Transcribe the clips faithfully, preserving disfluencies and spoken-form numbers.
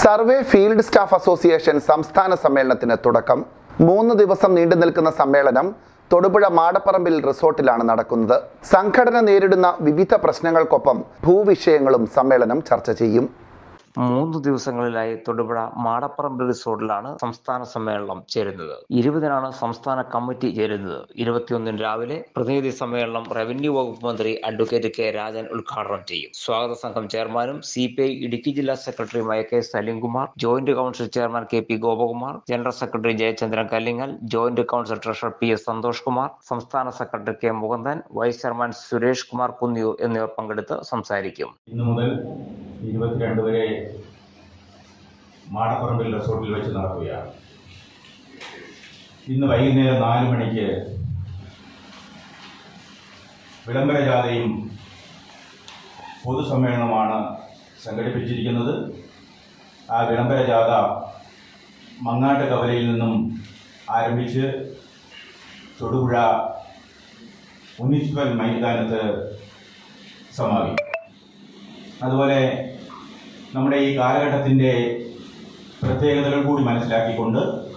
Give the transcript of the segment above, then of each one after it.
Survey field staff association സംസ്ഥാന സമ്മേളനത്തിന് തുടക്കം. മൂന്ന് ദിവസം നീണ്ടു നിൽക്കുന്ന സമ്മേളനം തൊടുപുഴ മാടപ്പറമ്പിൽ റിസോർട്ടിലാണ് നടക്കുന്നത്. സംഘടന നേരിടുന്ന വിവിധ പ്രശ്നങ്ങൾക്കൊപ്പം ഭൂവിഷയങ്ങളും സമ്മേളനം ചർച്ച ചെയ്യും. മൂന്ന് ദിവസങ്ങളിലായി തൊടുപുഴ മാടപ്പറമ്പ് റിസോർട്ടിലാണ് സംസ്ഥാന സമ്മേളനം ചേരുന്നത്. ഇരുപതിനാണ് സംസ്ഥാന കമ്മിറ്റി ചേരുന്നത്. ഇരുപത്തിയൊന്നിന് രാവിലെ പ്രതിനിധി സമ്മേളനം റവന്യൂ വകുപ്പ് മന്ത്രി അഡ്വക്കേറ്റ് കെ രാജൻ ഉദ്ഘാടനം ചെയ്യും. സ്വാഗത സംഘം ചെയർമാനും സി പി ഐ ഇടുക്കി ജില്ലാ സെക്രട്ടറിയുമായ K Salimkumar, joint council chairman K P Gopakumar, general secretary Jayachandran Kallingal, joint council treasurer P S Santhosh Kumar, സംസ്ഥാന secretary K Mukundan, vice chairman Suresh Kumar Kunniyur എന്നിവർ പങ്കെടുത്ത് സംസാരിക്കും. ഇന്നു മുതൽ ഇരുപത്തിരണ്ട് വരെ മാടപ്പറമ്പിൽ റിസോർട്ടിൽ വെച്ച് നടക്കുകയാണ്. ഇന്ന് വൈകുന്നേരം നാല് മണിക്ക് വിളംബര ജാഥയും പൊതുസമ്മേളനമാണ് സംഘടിപ്പിച്ചിരിക്കുന്നത്. ആ വിളംബര ജാഥ മങ്ങാട്ട് കവലയിൽ നിന്നും ആരംഭിച്ച് തൊടുപുഴ മുനിസിപ്പൽ മൈതാനത്ത് സമാപിക്കും. അതുപോലെ നമ്മുടെ ഈ കാലഘട്ടത്തിൻ്റെ പ്രത്യേകതകൾ കൂടി മനസ്സിലാക്കിക്കൊണ്ട്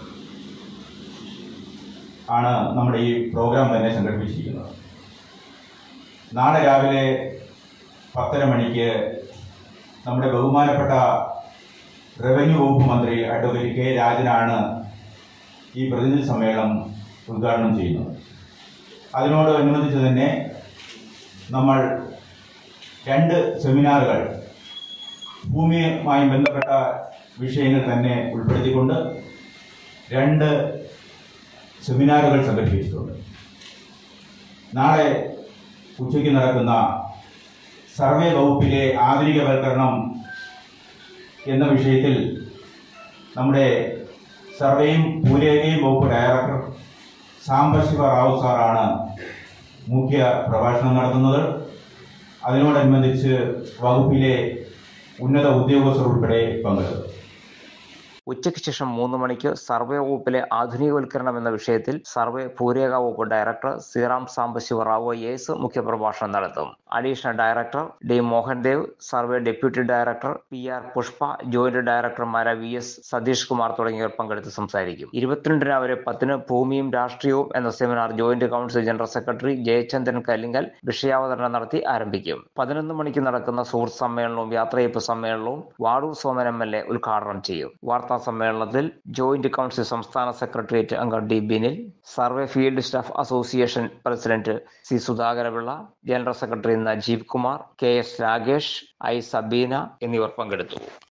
ആണ് നമ്മുടെ ഈ പ്രോഗ്രാം തന്നെ സംഘടിപ്പിച്ചിരിക്കുന്നത്. നാളെ രാവിലെ പത്തര മണിക്ക് നമ്മുടെ ബഹുമാനപ്പെട്ട റവന്യൂ വകുപ്പ് മന്ത്രി അഡ്വക്കേറ്റ് കെ രാജനാണ് ഈ പ്രതിനിധി സമ്മേളനം ഉദ്ഘാടനം ചെയ്യുന്നത്. അതിനോടനുബന്ധിച്ച് തന്നെ നമ്മൾ രണ്ട് സെമിനാറുകൾ ഭൂമിയുമായി ബന്ധപ്പെട്ട വിഷയങ്ങൾ തന്നെ ഉൾപ്പെടുത്തിക്കൊണ്ട് രണ്ട് സെമിനാറുകൾ സംഘടിപ്പിച്ചിട്ടുണ്ട്. നാളെ ഉച്ചയ്ക്ക് നടക്കുന്ന സർവേ വകുപ്പിലെ ആധുനികവൽക്കരണം എന്ന വിഷയത്തിൽ നമ്മുടെ സർവേയും ഭൂരേഖയും വകുപ്പ് ഡയറക്ടർ സാംബശിവ റാവു സാറാണ് മുഖ്യ പ്രഭാഷണം നടത്തുന്നത്. അതിനോടനുബന്ധിച്ച് വകുപ്പിലെ ഉന്നത ഉദ്യോഗസ്ഥർ ഉൾപ്പെടെ പങ്കെടുത്തു. ഉച്ചയ്ക്ക് ശേഷം മൂന്ന് മണിക്ക് സർവേ വകുപ്പിലെ ആധുനികവൽക്കരണം എന്ന വിഷയത്തിൽ സർവേ ഭൂരേഖ വകുപ്പ് director Sriram Sambasiva Rao I S മുഖ്യപ്രഭാഷണം നടത്തും. Additional director D Mohandev, survey deputy director P R Pushpa, joint ഡയറക്ടർമാരായ വി എസ് സതീഷ് കുമാർ തുടങ്ങിയവർ പങ്കെടുത്ത് സംസാരിക്കും. ഇരുപത്തിരണ്ട് രാവിലെ പത്തിന് ഭൂമിയും രാഷ്ട്രീയവും എന്ന seminar joint council general secretary Jayachandran Kallingal വിഷയാവതരണം നടത്തി ആരംഭിക്കും. പതിനൊന്ന് മണിക്ക് നടക്കുന്ന സുഹൃത്ത് സമ്മേളനവും യാത്രയയപ്പ് സമ്മേളനവും Vadoor Soman M L A ഉദ്ഘാടനം ചെയ്യും. വാർത്താ സമ്മേളനത്തിൽ ജോയിന്റ് കൌൺസിൽ സംസ്ഥാന സെക്രട്ടേറിയറ്റ് അംഗം D Binil, survey field staff association president C Sudhakarapillai, general secretary Najeeb Kumar, K S Ragesh, I Sabeena എന്നിവർ പങ്കെടുത്തു.